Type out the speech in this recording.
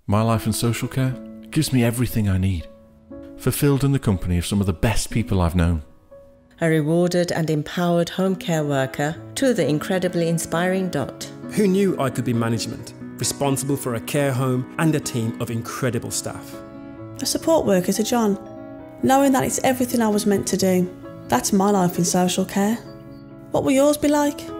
My life in social care gives me everything I need. Fulfilled in the company of some of the best people I've known. A rewarded and empowered home care worker to the incredibly inspiring Dot. Who knew I could be management, responsible for a care home and a team of incredible staff. A support worker to John, knowing that it's everything I was meant to do. That's my life in social care. What will yours be like?